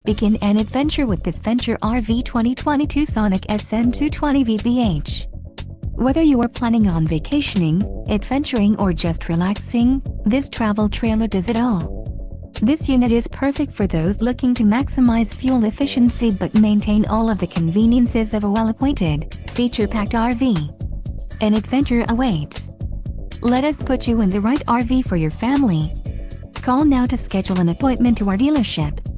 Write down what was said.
Begin an adventure with this Venture RV 2022 Sonic SN220VBH. Whether you are planning on vacationing, adventuring or just relaxing, this travel trailer does it all. This unit is perfect for those looking to maximize fuel efficiency but maintain all of the conveniences of a well-appointed, feature-packed RV. An adventure awaits. Let us put you in the right RV for your family. Call now to schedule an appointment to our dealership.